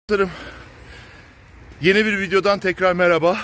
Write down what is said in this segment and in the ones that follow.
Dostlarım, yeni bir videodan tekrar merhaba.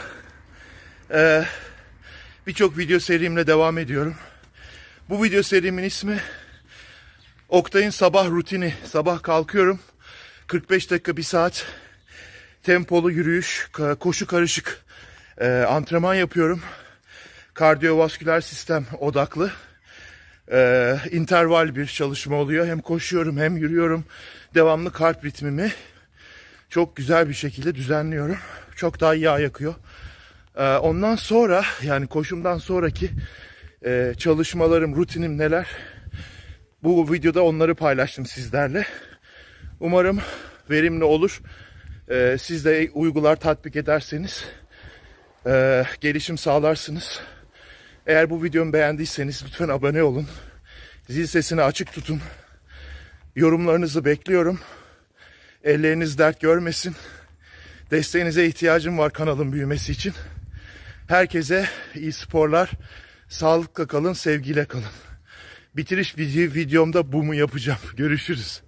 Birçok video serimle devam ediyorum. Bu video serimin ismi Oktay'ın sabah rutini. Sabah kalkıyorum, 45 dakika 1 saat tempolu yürüyüş, koşu karışık antrenman yapıyorum. Kardiyovasküler sistem odaklı interval bir çalışma oluyor. Hem koşuyorum hem yürüyorum. Devamlı kalp ritmimi çok güzel bir şekilde düzenliyorum. Çok daha yağ yakıyor. Ondan sonra, yani koşumdan sonraki çalışmalarım, rutinim neler? Bu videoda onları paylaştım sizlerle. Umarım verimli olur. Siz de uygular, tatbik ederseniz gelişim sağlarsınız. Eğer bu videomu beğendiyseniz lütfen abone olun. Zil sesini açık tutun. Yorumlarınızı bekliyorum. Elleriniz dert görmesin. Desteğinize ihtiyacım var kanalın büyümesi için. Herkese iyi sporlar. Sağlıkla kalın, sevgiyle kalın. Bitiriş videomda bu mu yapacağım. Görüşürüz.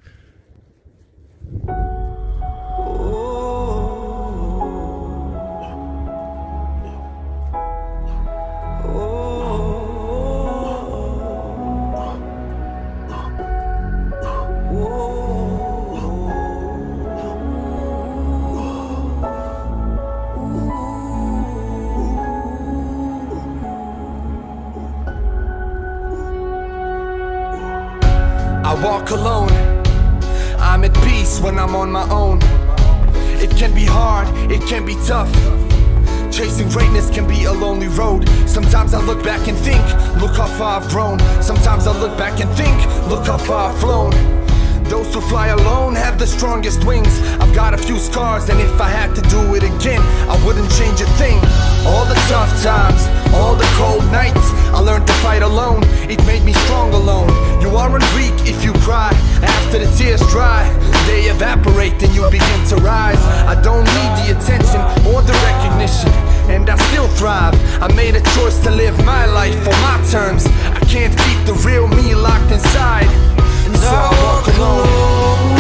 I walk alone, I'm at peace when I'm on my own. It can be hard, it can be tough. Chasing greatness can be a lonely road. Sometimes I look back and think, look how far I've grown. Sometimes I look back and think, look how far I've flown. Those who fly alone have the strongest wings. I've got a few scars, and if I had to do it again, I wouldn't change a thing. All the tough times, all the cold nights, I learned to fight alone. It made me strong alone. You aren't weak if you cry. After the tears dry, they evaporate and you begin to rise. I don't need the attention or the recognition, and I still thrive. I made a choice to live my life on my terms. I can't keep the real me locked inside, so I walk alone.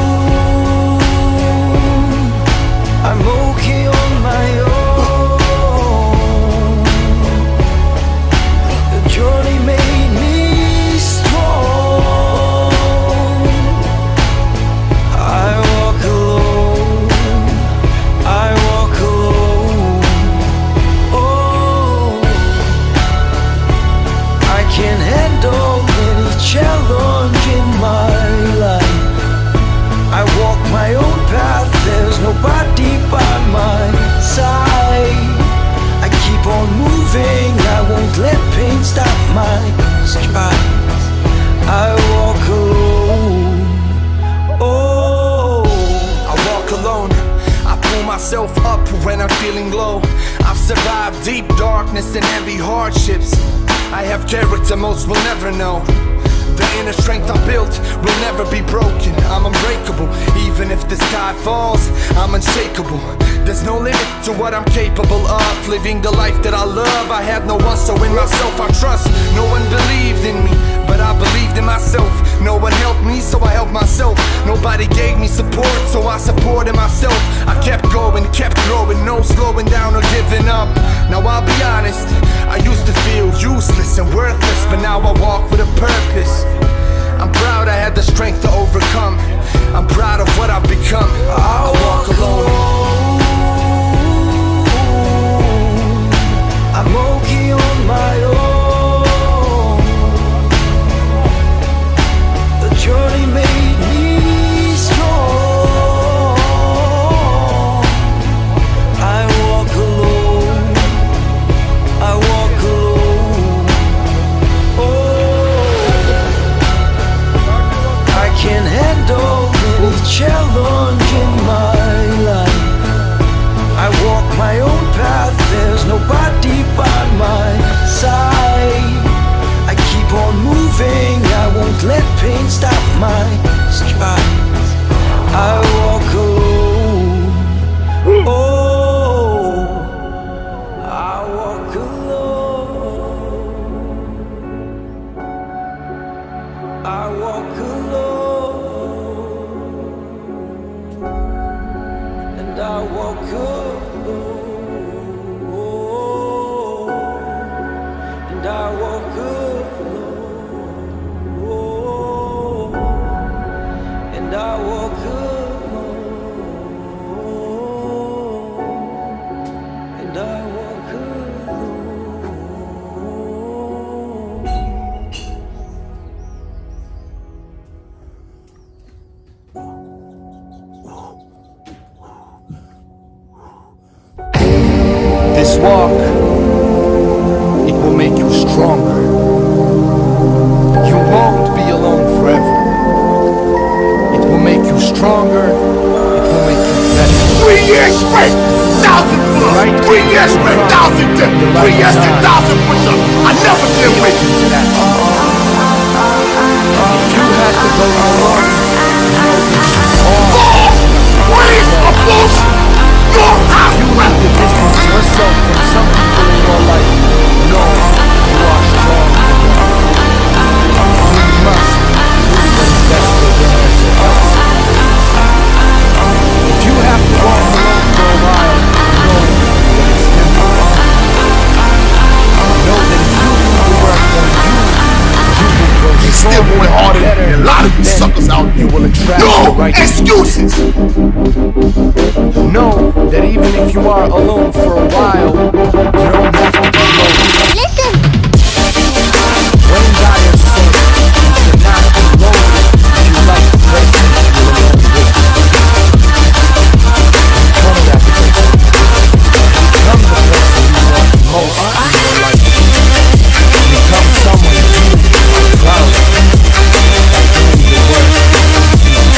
I'm okay on my own. The journey made me strong. I walk alone. I walk alone. Oh, I can handle any challenge in my life. I walk my own path, there's nobody by my side. I keep on moving, I won't let pain stop my stride. I walk alone. Oh, I walk alone, I pull myself up when I'm feeling low. I've survived deep darkness and heavy hardships. I have character most will never know. The inner strength I built will never be broken. I'm unbreakable, even if the sky falls, I'm unshakable. There's no limit to what I'm capable of. Living the life that I love, I had no one, so in myself I trust. No one believed in me, but I believed in myself. No one helped me, so I helped myself. Nobody gave me support, so I supported myself. I kept going, kept growing, no slowing down or giving up. Now I'll be honest, I used to feel useless and worthless, but now I walk with a purpose. I'm proud I had the strength to overcome. I'm proud of what I've become. I walk alone. I'm okay on my own. The journey made me strong. This walk, it will make you stronger. You won't be alone forever. It will make you stronger. It will make you better. 3 years straight, 1,000 plus. Right. 3 years straight, 1,000 dips. 3 years straight, 1,000 push-ups. I never did win. To that. If you had to go alone, Please, applause your house. you have to distance yourself from some people in your life. No, you are strong. You must do what is best for your mental health. If you have to walk alone for a while, know that it's temporary. Know that if you do the work on you will grow You still stronger, going harder better, than a lot of you then suckers out you there. will attract No the right excuses. Know that even if you are alone for a while, you don't have to be alone. Listen! When Dyer said, you cannot be lonely if you like the person you're alone with. Become that person. Become the person you want most in your life. Become someone you are proud of by doing the work you do.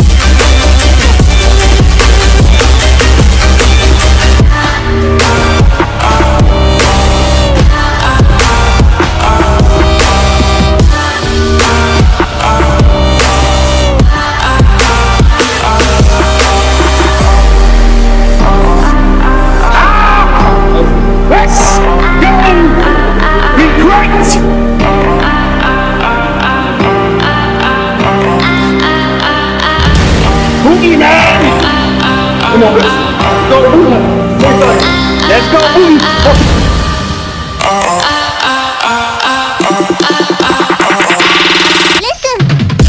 Let's go be great. Boogie man. Come on, let's go boogie. Let's go boogie. Listen!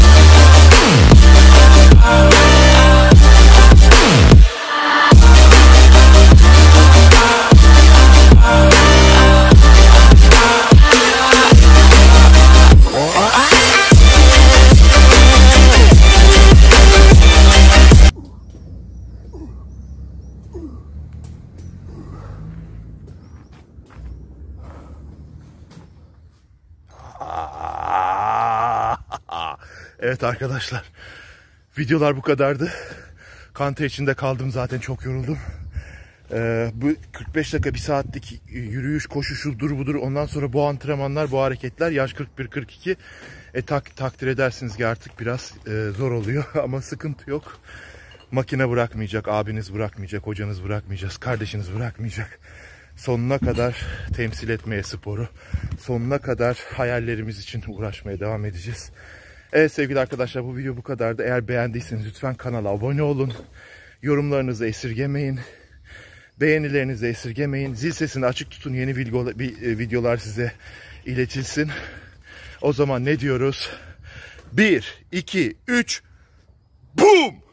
Evet arkadaşlar, videolar bu kadardı. Kante içinde kaldım, zaten çok yoruldum. Bu 45 dakika 1 saatlik yürüyüş, koşu, şudur budur, ondan sonra bu antrenmanlar, bu hareketler, yaş 41-42. Takdir edersiniz ki artık biraz zor oluyor ama sıkıntı yok. Makine bırakmayacak, abiniz bırakmayacak, hocanız bırakmayacak, kardeşiniz bırakmayacak. Sonuna kadar temsil etmeye sporu, sonuna kadar hayallerimiz için uğraşmaya devam edeceğiz. Evet sevgili arkadaşlar, bu video bu kadardı. Eğer beğendiyseniz lütfen kanala abone olun. Yorumlarınızı esirgemeyin. Beğenilerinizi esirgemeyin. Zil sesini açık tutun, yeni videolar size iletilsin. O zaman ne diyoruz? 1, 2, 3, boom!